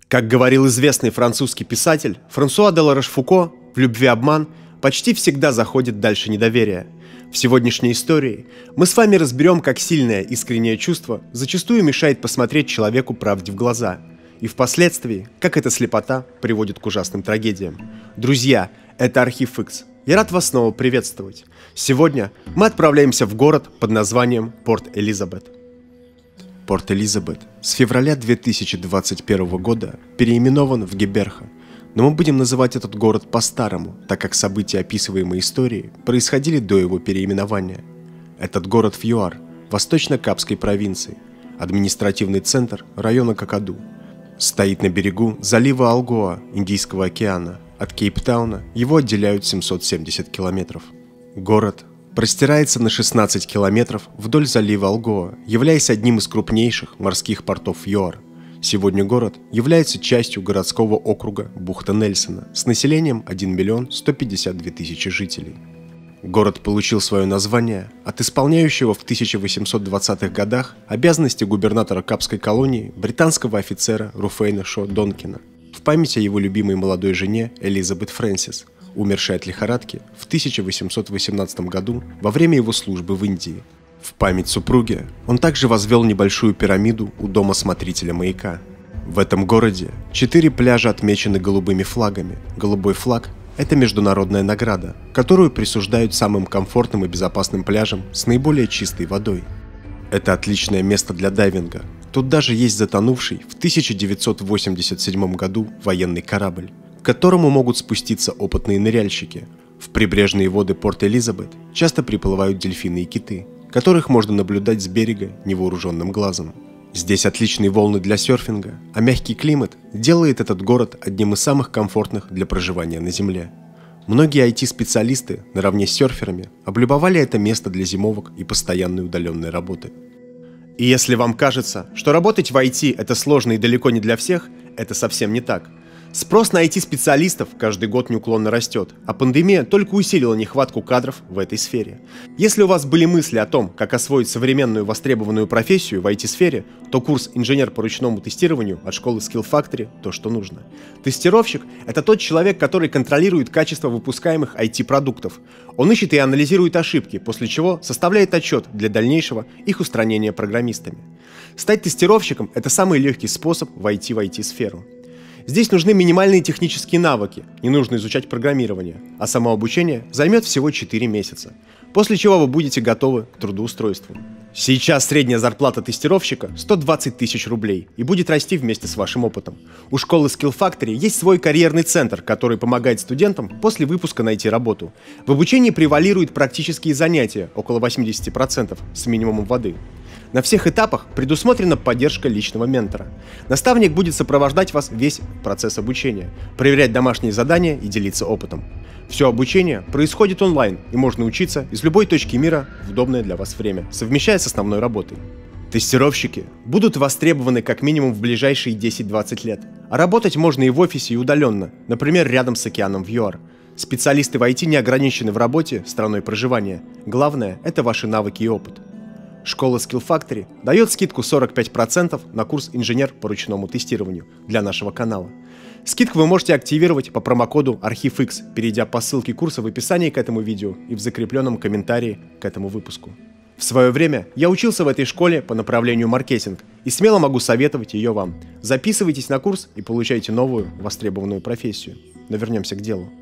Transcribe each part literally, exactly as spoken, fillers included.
Как говорил известный французский писатель Франсуа де ла Рошфуко, в любви обман почти всегда заходит дальше недоверия. В сегодняшней истории мы с вами разберем, как сильное искреннее чувство зачастую мешает посмотреть человеку правде в глаза, и впоследствии, как эта слепота приводит к ужасным трагедиям. Друзья, это Архив Икс. Я рад вас снова приветствовать. Сегодня мы отправляемся в город под названием Порт-Элизабет. Порт-Элизабет с февраля две тысячи двадцать первого года переименован в Гиберха, но мы будем называть этот город по-старому, так как события описываемой истории происходили до его переименования. Этот город в ЮАР, восточно-капской провинции, административный центр района Какаду, стоит на берегу залива Алгоа, Индийского океана. От Кейптауна его отделяют семьсот семьдесят километров. Город простирается на шестнадцать километров вдоль залива Алгоа, являясь одним из крупнейших морских портов ЮАР. Сегодня город является частью городского округа бухта Нельсона с населением один миллион сто пятьдесят две тысячи жителей. Город получил свое название от исполняющего в тысяча восемьсот двадцатых годах обязанности губернатора Капской колонии британского офицера Руфейна Шо Донкина в память о его любимой молодой жене Элизабет Фрэнсис, умершей от лихорадки в тысяча восемьсот восемнадцатом году во время его службы в Индии. В память супруги он также возвел небольшую пирамиду у дома смотрителя маяка. В этом городе четыре пляжа отмечены голубыми флагами. Голубой флаг – это международная награда, которую присуждают самым комфортным и безопасным пляжам с наиболее чистой водой. Это отличное место для дайвинга. Тут даже есть затонувший в тысяча девятьсот восемьдесят седьмом году военный корабль, к которому могут спуститься опытные ныряльщики. В прибрежные воды Порт-Элизабет часто приплывают дельфины и киты, которых можно наблюдать с берега невооруженным глазом. Здесь отличные волны для серфинга, а мягкий климат делает этот город одним из самых комфортных для проживания на Земле. Многие ай ти-специалисты, наравне с серферами, облюбовали это место для зимовок и постоянной удаленной работы. И если вам кажется, что работать в ай ти – это сложно и далеко не для всех, это совсем не так. Спрос на ай ти-специалистов каждый год неуклонно растет, а пандемия только усилила нехватку кадров в этой сфере. Если у вас были мысли о том, как освоить современную востребованную профессию в ай ти-сфере, то курс «Инженер по ручному тестированию» от школы Skill Factory – то, что нужно. Тестировщик – это тот человек, который контролирует качество выпускаемых ай ти-продуктов. Он ищет и анализирует ошибки, после чего составляет отчет для дальнейшего их устранения программистами. Стать тестировщиком – это самый легкий способ войти в ай ти-сферу. Здесь нужны минимальные технические навыки, не нужно изучать программирование, а само обучение займет всего четыре месяца, после чего вы будете готовы к трудоустройству. Сейчас средняя зарплата тестировщика сто двадцать тысяч рублей и будет расти вместе с вашим опытом. У школы Skill Factory есть свой карьерный центр, который помогает студентам после выпуска найти работу. В обучении превалируют практические занятия, около восемьдесят процентов, с минимумом воды. На всех этапах предусмотрена поддержка личного ментора. Наставник будет сопровождать вас весь процесс обучения, проверять домашние задания и делиться опытом. Все обучение происходит онлайн, и можно учиться из любой точки мира в удобное для вас время, совмещая с основной работой. Тестировщики будут востребованы как минимум в ближайшие десять-двадцать лет, а работать можно и в офисе, и удаленно, например, рядом с океаном в ЮАР. Специалисты в ай ти не ограничены в работе страной проживания. Главное – это ваши навыки и опыт. Школа Skill Factory дает скидку сорок пять процентов на курс «Инженер по ручному тестированию» для нашего канала. Скидку вы можете активировать по промокоду Архив Икс, перейдя по ссылке курса в описании к этому видео и в закрепленном комментарии к этому выпуску. В свое время я учился в этой школе по направлению маркетинг и смело могу советовать ее вам. Записывайтесь на курс и получайте новую востребованную профессию. Но вернемся к делу.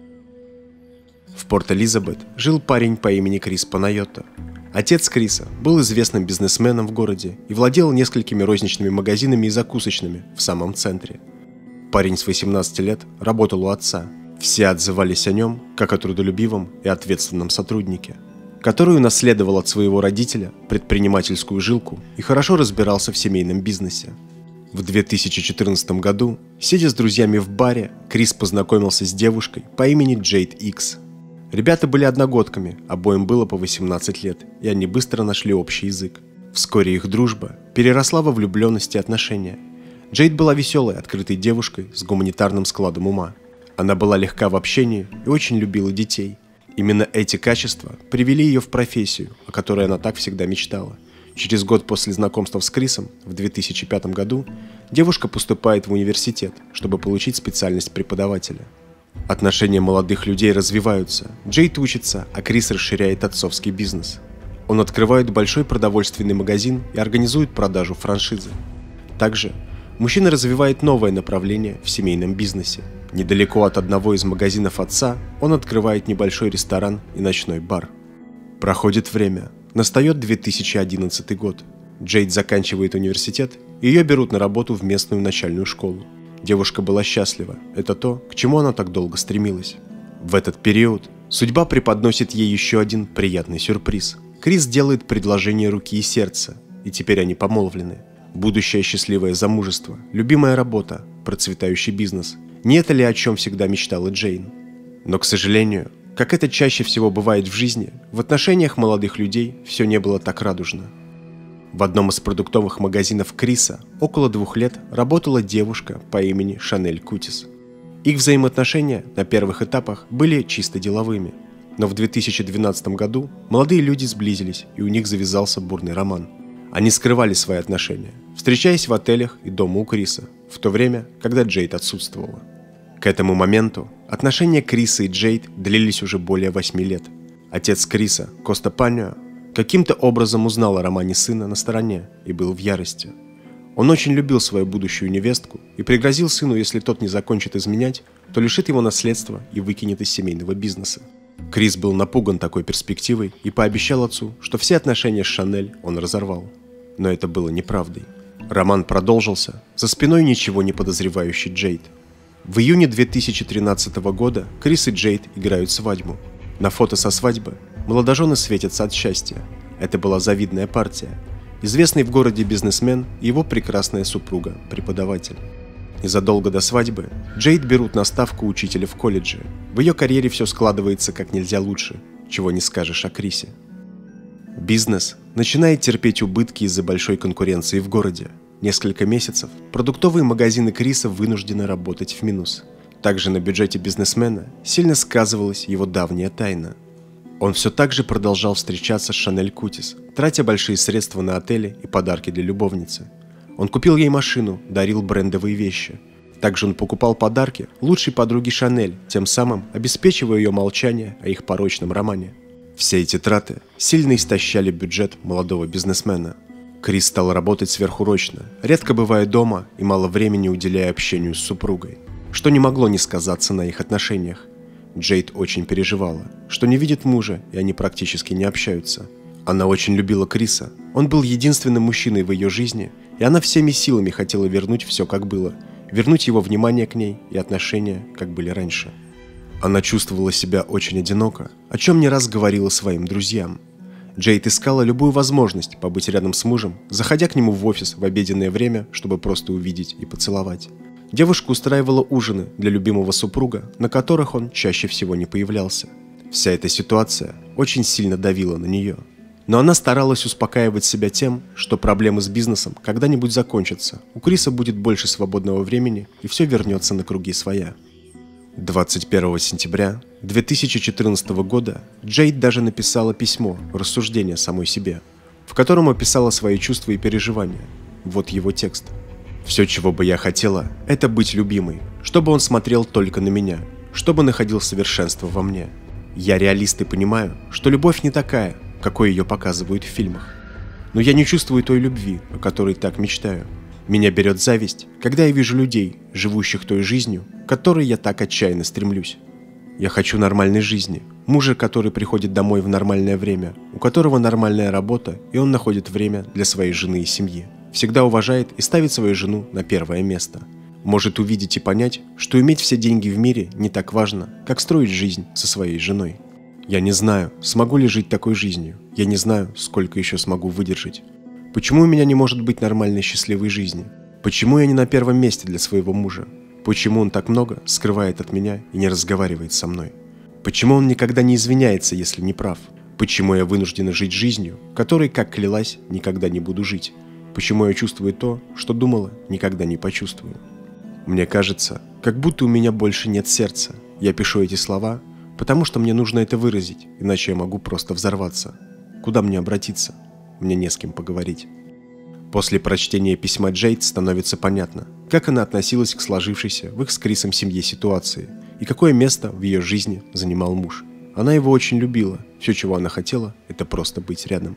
В Порт-Элизабет жил парень по имени Крис Панайотто. Отец Криса был известным бизнесменом в городе и владел несколькими розничными магазинами и закусочными в самом центре. Парень с восемнадцати лет работал у отца. Все отзывались о нем как о трудолюбивом и ответственном сотруднике, который унаследовал от своего родителя предпринимательскую жилку и хорошо разбирался в семейном бизнесе. В две тысячи четырнадцатом году, сидя с друзьями в баре, Крис познакомился с девушкой по имени Джейд Икс. Ребята были одногодками, обоим было по восемнадцать лет, и они быстро нашли общий язык. Вскоре их дружба переросла во влюбленность и отношения. Джейд была веселой, открытой девушкой с гуманитарным складом ума. Она была легка в общении и очень любила детей. Именно эти качества привели ее в профессию, о которой она так всегда мечтала. Через год после знакомства с Крисом, в две тысячи пятом году, девушка поступает в университет, чтобы получить специальность преподавателя. Отношения молодых людей развиваются, Джейд учится, а Крис расширяет отцовский бизнес. Он открывает большой продовольственный магазин и организует продажу франшизы. Также мужчина развивает новое направление в семейном бизнесе. Недалеко от одного из магазинов отца он открывает небольшой ресторан и ночной бар. Проходит время. Настает две тысячи одиннадцатый год. Джейд заканчивает университет, и ее берут на работу в местную начальную школу. Девушка была счастлива. Это то, к чему она так долго стремилась. В этот период судьба преподносит ей еще один приятный сюрприз. Крис делает предложение руки и сердца, и теперь они помолвлены. Будущее счастливое замужество, любимая работа, процветающий бизнес. Не это ли, о чем всегда мечтала Джейн? Но, к сожалению, как это чаще всего бывает в жизни, в отношениях молодых людей все не было так радужно. В одном из продуктовых магазинов Криса около двух лет работала девушка по имени Шанель Кутис. Их взаимоотношения на первых этапах были чисто деловыми, но в две тысячи двенадцатом году молодые люди сблизились, и у них завязался бурный роман. Они скрывали свои отношения, встречаясь в отелях и дома у Криса, в то время, когда Джейд отсутствовала. К этому моменту отношения Криса и Джейд длились уже более восьми лет. Отец Криса, Коста Паньо, каким-то образом узнал о романе сына на стороне и был в ярости. Он очень любил свою будущую невестку и пригрозил сыну, если тот не закончит изменять, то лишит его наследства и выкинет из семейного бизнеса. Крис был напуган такой перспективой и пообещал отцу, что все отношения с Шанель он разорвал. Но это было неправдой. Роман продолжился, за спиной ничего не подозревающий Джейд. В июне две тысячи тринадцатого года Крис и Джейд играют свадьбу. На фото со свадьбы молодожены светятся от счастья. Это была завидная партия. Известный в городе бизнесмен и его прекрасная супруга, преподаватель. Незадолго до свадьбы Джейд берут на ставку учителя в колледже. В ее карьере все складывается как нельзя лучше, чего не скажешь о Крисе. Бизнес начинает терпеть убытки из-за большой конкуренции в городе. Несколько месяцев продуктовые магазины Криса вынуждены работать в минус. Также на бюджете бизнесмена сильно сказывалась его давняя тайна. Он все так же продолжал встречаться с Шанель Кутис, тратя большие средства на отели и подарки для любовницы. Он купил ей машину, дарил брендовые вещи. Также он покупал подарки лучшей подруге Шанель, тем самым обеспечивая ее молчание о их порочном романе. Все эти траты сильно истощали бюджет молодого бизнесмена. Крис стал работать сверхурочно, редко бывая дома и мало времени уделяя общению с супругой, что не могло не сказаться на их отношениях. Джейд очень переживала, что не видит мужа, и они практически не общаются. Она очень любила Криса, он был единственным мужчиной в ее жизни, и она всеми силами хотела вернуть все как было, вернуть его внимание к ней и отношения, как были раньше. Она чувствовала себя очень одиноко, о чем не раз говорила своим друзьям. Джейд искала любую возможность побыть рядом с мужем, заходя к нему в офис в обеденное время, чтобы просто увидеть и поцеловать. Девушка устраивала ужины для любимого супруга, на которых он чаще всего не появлялся. Вся эта ситуация очень сильно давила на нее. Но она старалась успокаивать себя тем, что проблемы с бизнесом когда-нибудь закончатся, у Криса будет больше свободного времени и все вернется на круги своя. двадцать первого сентября две тысячи четырнадцатого года Джейд даже написала письмо, рассуждение самой себе, в котором описала свои чувства и переживания. Вот его текст. «Все, чего бы я хотела, это быть любимой, чтобы он смотрел только на меня, чтобы находил совершенство во мне. Я реалист и понимаю, что любовь не такая, какой ее показывают в фильмах. Но я не чувствую той любви, о которой так мечтаю. Меня берет зависть, когда я вижу людей, живущих той жизнью, к которой я так отчаянно стремлюсь. Я хочу нормальной жизни, мужа, который приходит домой в нормальное время, у которого нормальная работа, и он находит время для своей жены и семьи. Всегда уважает и ставит свою жену на первое место. Может увидеть и понять, что иметь все деньги в мире не так важно, как строить жизнь со своей женой. Я не знаю, смогу ли жить такой жизнью. Я не знаю, сколько еще смогу выдержать. Почему у меня не может быть нормальной счастливой жизни? Почему я не на первом месте для своего мужа? Почему он так много скрывает от меня и не разговаривает со мной? Почему он никогда не извиняется, если не прав? Почему я вынуждена жить жизнью, которой, как клялась, никогда не буду жить? Почему я чувствую то, что думала, никогда не почувствую? Мне кажется, как будто у меня больше нет сердца. Я пишу эти слова, потому что мне нужно это выразить, иначе я могу просто взорваться. Куда мне обратиться? мне не с кем поговорить». После прочтения письма Джейд становится понятно, как она относилась к сложившейся в их с Крисом семье ситуации и какое место в ее жизни занимал муж. Она его очень любила, все, чего она хотела, это просто быть рядом.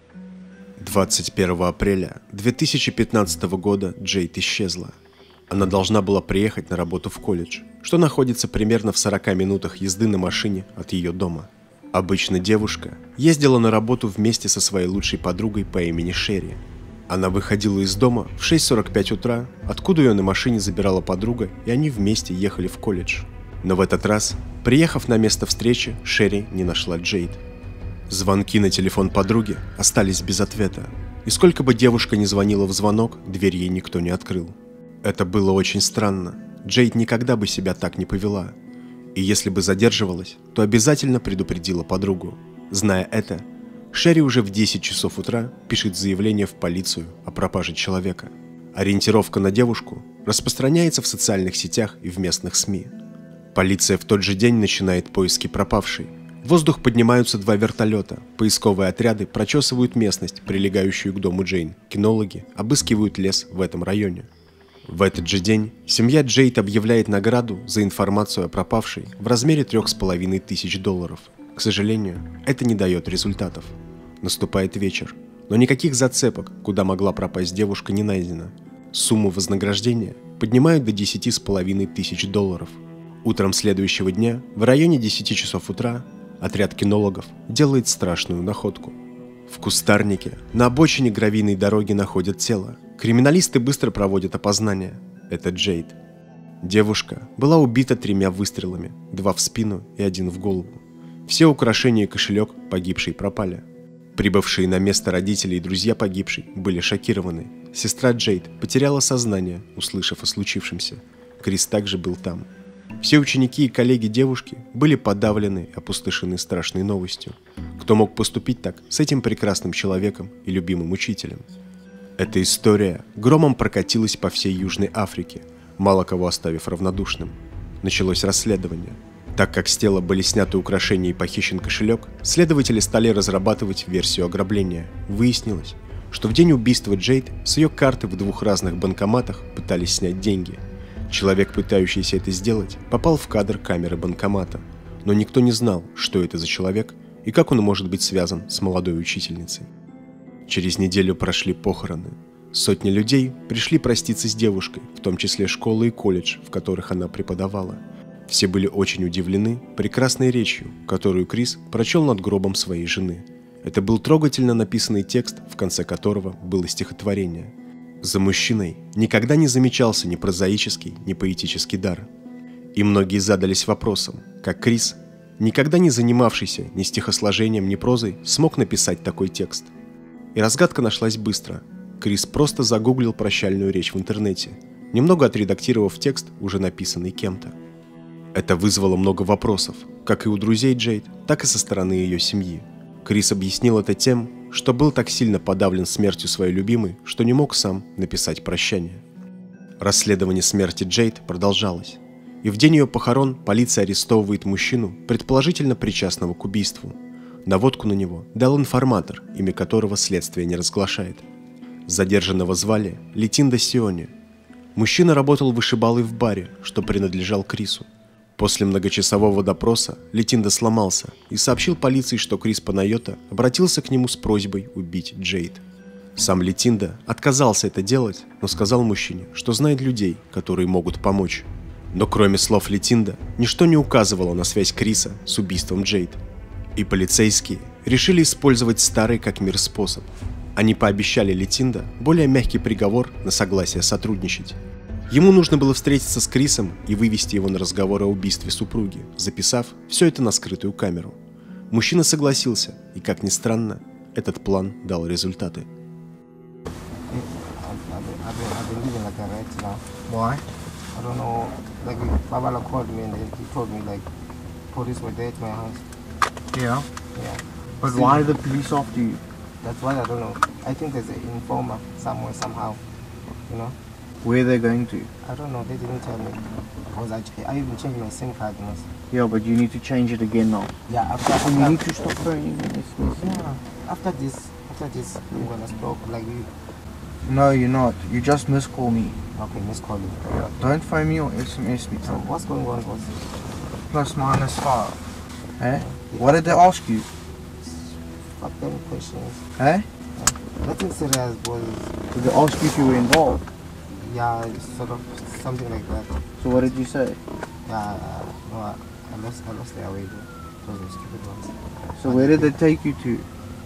двадцать первого апреля две тысячи пятнадцатого года Джейд исчезла. Она должна была приехать на работу в колледж, что находится примерно в сорока минутах езды на машине от ее дома. Обычно девушка ездила на работу вместе со своей лучшей подругой по имени Шерри. Она выходила из дома в шесть сорок пять утра, откуда ее на машине забирала подруга, и они вместе ехали в колледж. Но в этот раз, приехав на место встречи, Шерри не нашла Джейд. Звонки на телефон подруги остались без ответа, и сколько бы девушка ни звонила в звонок, дверь ей никто не открыл. Это было очень странно. Джейд никогда бы себя так не повела, и если бы задерживалась, то обязательно предупредила подругу. Зная это, Шерри уже в десять часов утра пишет заявление в полицию о пропаже человека. Ориентировка на девушку распространяется в социальных сетях и в местных СМИ. Полиция в тот же день начинает поиски пропавшей. В воздух поднимаются два вертолета, поисковые отряды прочесывают местность, прилегающую к дому Джейн, кинологи обыскивают лес в этом районе. В этот же день семья Джейд объявляет награду за информацию о пропавшей в размере трех с половиной тысяч долларов. К сожалению, это не дает результатов. Наступает вечер, но никаких зацепок, куда могла пропасть девушка, не найдено. Сумму вознаграждения поднимают до десяти с половиной тысяч долларов. Утром следующего дня, в районе десяти часов утра, отряд кинологов делает страшную находку. В кустарнике на обочине гравийной дороги находят тело. Криминалисты быстро проводят опознание. Это Джейд. Девушка была убита тремя выстрелами, два в спину и один в голову. Все украшения и кошелек погибшей пропали. Прибывшие на место родители и друзья погибшей были шокированы. Сестра Джейд потеряла сознание, услышав о случившемся. Крис также был там. Все ученики и коллеги девушки были подавлены и опустошены страшной новостью. Кто мог поступить так с этим прекрасным человеком и любимым учителем? Эта история громом прокатилась по всей Южной Африке, мало кого оставив равнодушным. Началось расследование. Так как с тела были сняты украшения и похищен кошелек, следователи стали разрабатывать версию ограбления. Выяснилось, что в день убийства Джейд с ее карты в двух разных банкоматах пытались снять деньги. Человек, пытающийся это сделать, попал в кадр камеры банкомата, но никто не знал, что это за человек и как он может быть связан с молодой учительницей. Через неделю прошли похороны. Сотни людей пришли проститься с девушкой, в том числе школы и колледж, в которых она преподавала. Все были очень удивлены прекрасной речью, которую Крис прочел над гробом своей жены. Это был трогательно написанный текст, в конце которого было стихотворение. За мужчиной никогда не замечался ни прозаический, ни поэтический дар. И многие задались вопросом, как Крис, никогда не занимавшийся ни стихосложением, ни прозой, смог написать такой текст. И разгадка нашлась быстро. Крис просто загуглил прощальную речь в интернете, немного отредактировав текст, уже написанный кем-то. Это вызвало много вопросов, как и у друзей Джейд, так и со стороны ее семьи. Крис объяснил это тем, что был так сильно подавлен смертью своей любимой, что не мог сам написать прощание. Расследование смерти Джейд продолжалось, и в день ее похорон полиция арестовывает мужчину, предположительно причастного к убийству. Наводку на него дал информатор, имя которого следствие не разглашает. Задержанного звали Летинда Сиони. Мужчина работал вышибалой в баре, что принадлежал Крису. После многочасового допроса Летинда сломался и сообщил полиции, что Крис Панайота обратился к нему с просьбой убить Джейд. Сам Летинда отказался это делать, но сказал мужчине, что знает людей, которые могут помочь. Но кроме слов Летинда, ничто не указывало на связь Криса с убийством Джейд. И полицейские решили использовать старый как мир способ. Они пообещали Летинда более мягкий приговор на согласие сотрудничать. Ему нужно было встретиться с Крисом и вывести его на разговор о убийстве супруги, записав все это на скрытую камеру. Мужчина согласился, и, как ни странно, этот план дал результаты. Where they're going to? I don't know, they didn't tell me. Because I, I even changed my SIM card. You know. Yeah, but you need to change it again now. Yeah, after, And after, you need to stop phoning me. Yes, yes. yeah, after this, thought it's, I'm gonna stop like you. No, you're not. You just miss call me. Okay, miss call you. Don't phone me or S M S me. So what's going on, boss? Plus minus five. Eh? What did they ask you? Fuck them questions. Eh? Nothing serious, boss. Did they ask you if you were involved? Yeah, sort of something like that. So what did you say? Yeah, uh, no, I, I lost, I lost their way though. Those were stupid ones. So where did they take you to?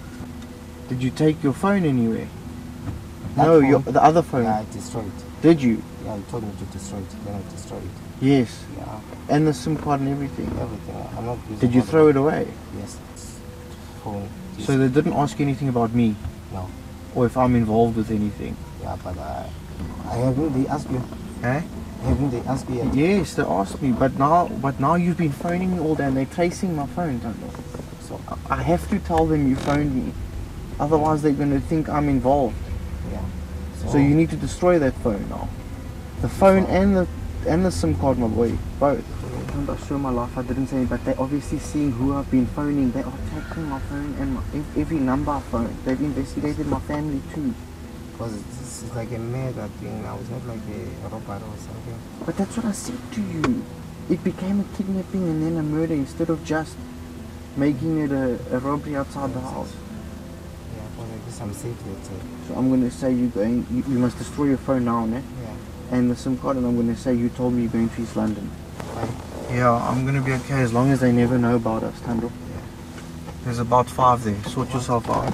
Did you take your phone anywhere? That No, phone? your, the other phone. Yeah, I destroyed. Did you? Yeah, you told me to destroy it. Then I destroyed it. Yes. Yeah, And the SIM card and everything. everything. I'm not using. Did you all throw the- it away? Yes. Phone. So they didn't ask you anything about me No. or if I'm involved with anything? Yeah, but uh, I haven't. They asked you. Eh? Haven't they asked you yet? Yes, they asked me, but now, but now you've been phoning me all day and they're tracing my phone, Tando. So I I have to tell them you phoned me, otherwise they're going to think I'm involved. yeah. So you need to destroy that phone now. The phone and the and the SIM card, my boy, both. Tando, I swear my life I didn't say it, but they're obviously seeing who I've been phoning. They are tracking my phone and my, ev- every number I phoned. They've investigated my family too. Because it's, it's like a murder thing now. It's not like a robbery or something. But that's what I said to you. It became a kidnapping and then a murder instead of just making it a, a robbery outside the house. Yeah, because I guess I'm safe, let's say. So I'm going to say you're going, you, you must destroy your phone now, ne? Yeah. And the SIM card, and I'm going to say you told me you're going to East London. Fine. Yeah, I'm going to be okay as long as they never know about us, Tando. Yeah. There's about five there. Sort yourself out.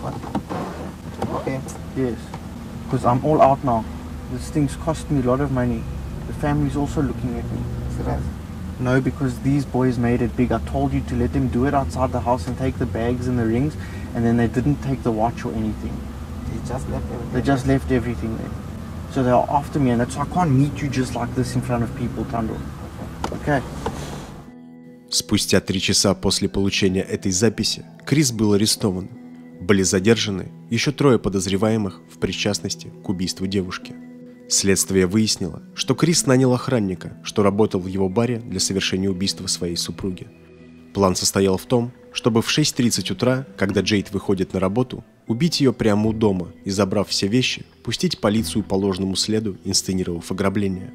Okay. Yes. Because I'm all out now. This thing's cost me a lot of money. The family's also looking at me. Serious? No, because these boys made it big. I told you to let them do it outside the house and take the bags and the rings, and then they didn't take the watch or anything. They just left everything. They just left everything there. So they are after me, and that's why I can't meet you just like this in front of people, Tando. Okay. Спустя три часа после получения этой записи Крис был арестован. Были задержаны еще трое подозреваемых в причастности к убийству девушки. Следствие выяснило, что Крис нанял охранника, что работал в его баре для совершения убийства своей супруги. План состоял в том, чтобы в шесть тридцать утра, когда Джейд выходит на работу, убить ее прямо у дома и, забрав все вещи, пустить полицию по ложному следу, инсценировав ограбление.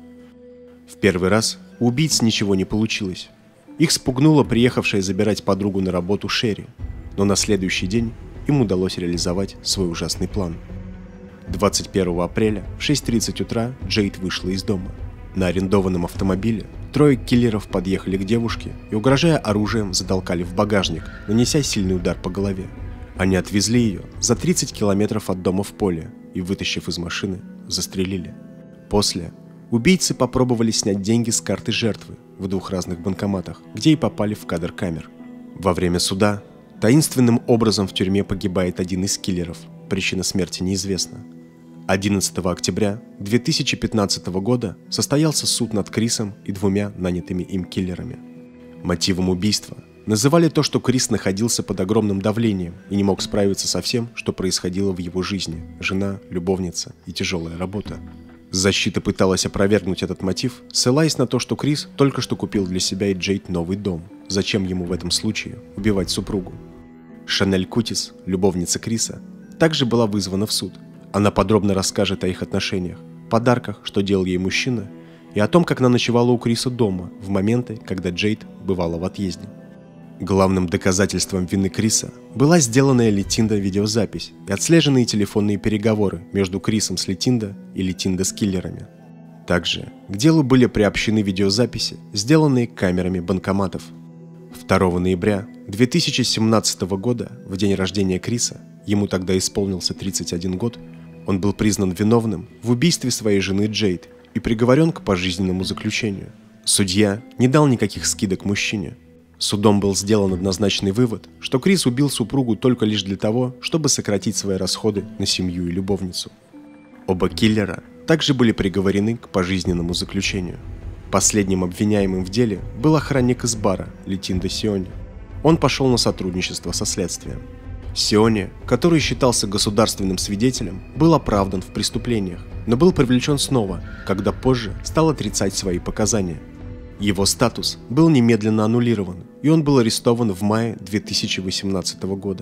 В первый раз у убийц ничего не получилось. Их спугнула приехавшая забирать подругу на работу Шерри, но на следующий день им удалось реализовать свой ужасный план. двадцать первого апреля в шесть тридцать утра Джейд вышла из дома. На арендованном автомобиле трое киллеров подъехали к девушке и, угрожая оружием, затолкали в багажник, нанеся сильный удар по голове. Они отвезли ее за тридцать километров от дома в поле и, вытащив из машины, застрелили. После убийцы попробовали снять деньги с карты жертвы в двух разных банкоматах, где и попали в кадр камер. Во время суда таинственным образом в тюрьме погибает один из киллеров, причина смерти неизвестна. одиннадцатого октября две тысячи пятнадцатого года состоялся суд над Крисом и двумя нанятыми им киллерами. Мотивом убийства называли то, что Крис находился под огромным давлением и не мог справиться со всем, что происходило в его жизни – жена, любовница и тяжелая работа. Защита пыталась опровергнуть этот мотив, ссылаясь на то, что Крис только что купил для себя и Джейд новый дом. Зачем ему в этом случае убивать супругу? Шанель Кутис, любовница Криса, также была вызвана в суд. Она подробно расскажет о их отношениях, подарках, что делал ей мужчина, и о том, как она ночевала у Криса дома в моменты, когда Джейд бывала в отъезде. Главным доказательством вины Криса была сделанная Летинда видеозапись и отслеженные телефонные переговоры между Крисом с Летинда и Летинда с киллерами. Также к делу были приобщены видеозаписи, сделанные камерами банкоматов. второго ноября две тысячи семнадцатого года, в день рождения Криса, ему тогда исполнился тридцать один год, он был признан виновным в убийстве своей жены Джейд и приговорен к пожизненному заключению. Судья не дал никаких скидок мужчине. Судом был сделан однозначный вывод, что Крис убил супругу только лишь для того, чтобы сократить свои расходы на семью и любовницу. Оба киллера также были приговорены к пожизненному заключению. Последним обвиняемым в деле был охранник из бара Летинда Сиони. Он пошел на сотрудничество со следствием. Сиони, который считался государственным свидетелем, был оправдан в преступлениях, но был привлечен снова, когда позже стал отрицать свои показания. Его статус был немедленно аннулирован, и он был арестован в мае две тысячи восемнадцатого года.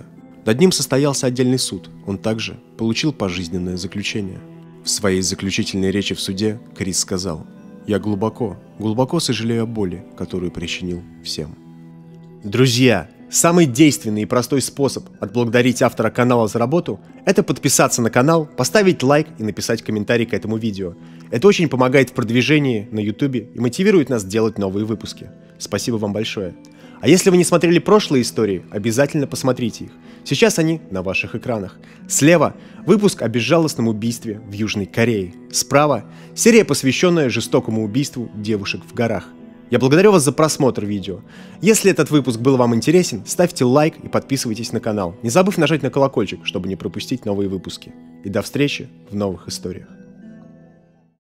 Над ним состоялся отдельный суд, он также получил пожизненное заключение. В своей заключительной речи в суде Крис сказал: «Я глубоко, глубоко сожалею о боли, которую причинил всем». Друзья, самый действенный и простой способ отблагодарить автора канала за работу – это подписаться на канал, поставить лайк и написать комментарий к этому видео. Это очень помогает в продвижении на YouTube и мотивирует нас делать новые выпуски. Спасибо вам большое. А если вы не смотрели прошлые истории, обязательно посмотрите их. Сейчас они на ваших экранах. Слева – выпуск о безжалостном убийстве в Южной Корее. Справа – серия, посвященная жестокому убийству девушек в горах. Я благодарю вас за просмотр видео. Если этот выпуск был вам интересен, ставьте лайк и подписывайтесь на канал, не забыв нажать на колокольчик, чтобы не пропустить новые выпуски. И до встречи в новых историях.